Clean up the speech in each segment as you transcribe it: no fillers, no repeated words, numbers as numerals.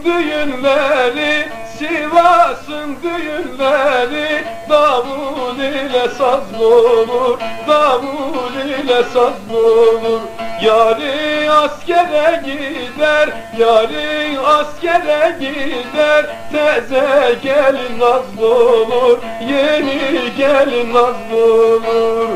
düğünleri, Sivas'ın düğünleri, davul ile sazlı olur, davul ile sazlı olur. Yari askere gider, yari askere gider, teze gelin nazlı olur, yeni gelin nazlı olur.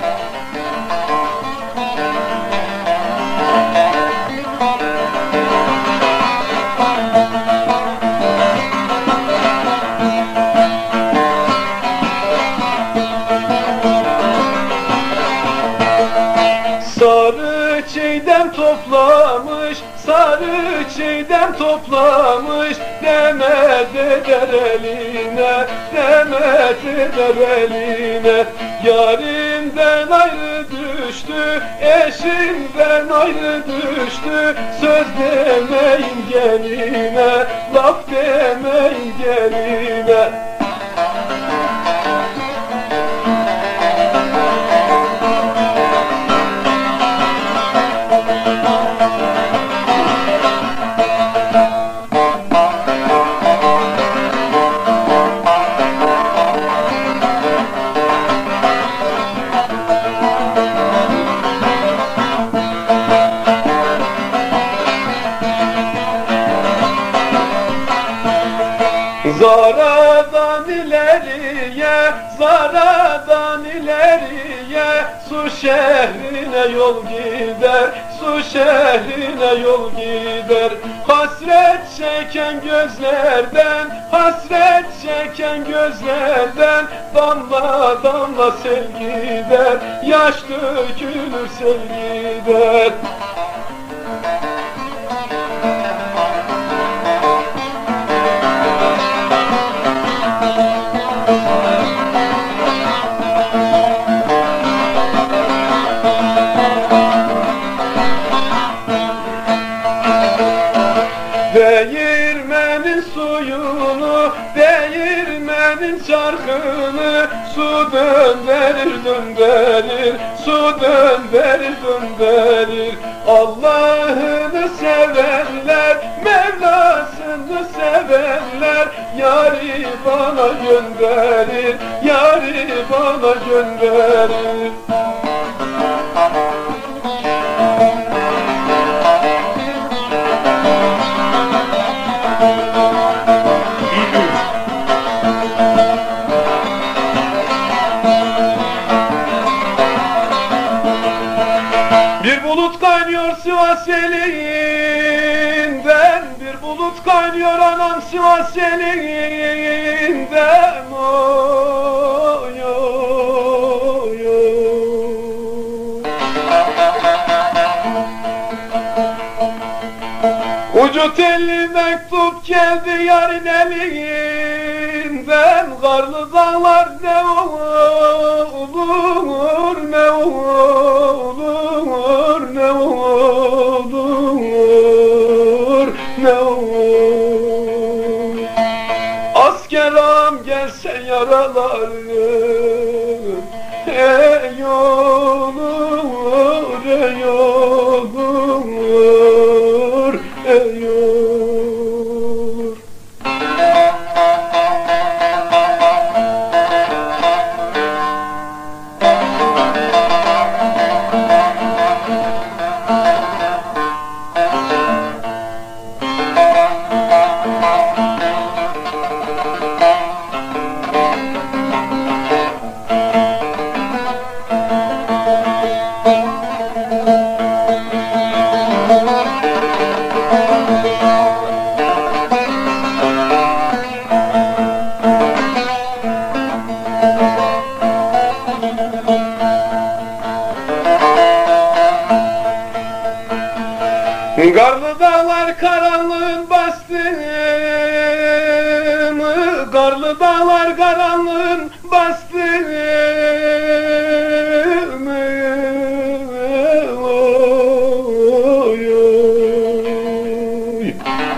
Sarı çiğdem toplamış, sarı çiğdem toplamış, demet eder eline, demet eder eline. Yarimden ayrı düştü, eşimden ayrı düştü, söz demeyin geline, laf demeyin geline. Zaradan ileriye, zaradan ileriye, su şehrine yol gider, su şehrine yol gider. Hasret çeken gözlerden, hasret çeken gözlerden, damla damla sel gider, yaş dökülür sel gider. Değirmenin suyunu, değirmenin çarkını, su döndürür döndürür, su döndürür döndürür. Allah'ını sevenler, Mevlasını sevenler, yâri bana gönderir, yâri bana gönderir. Bir bulut kaynıyor Sivas elinden, bir bulut kaynıyor anam Sivas elinden. Oy, oy, oy. Ucu telli mektup geldi yarın elinden, karlı dağlar ne olur, ne olur, ne olur, ne olur. Asker ağam gelse yaralarım, ey olur, ey olur, ey olur. Karlı dağlar karanlığın bastı mı? Karlı dağlar karanlığın bastı mı? Oy, oy.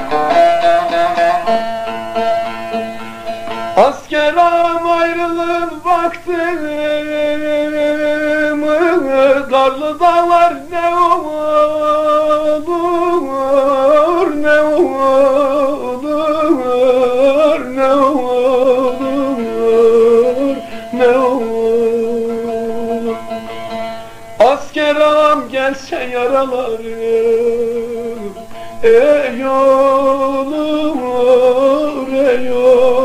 Asker ağam ayrılığın baktı mı? Karlı dağlar ne olur, ne olur. yaralarım. Ey olur ey olur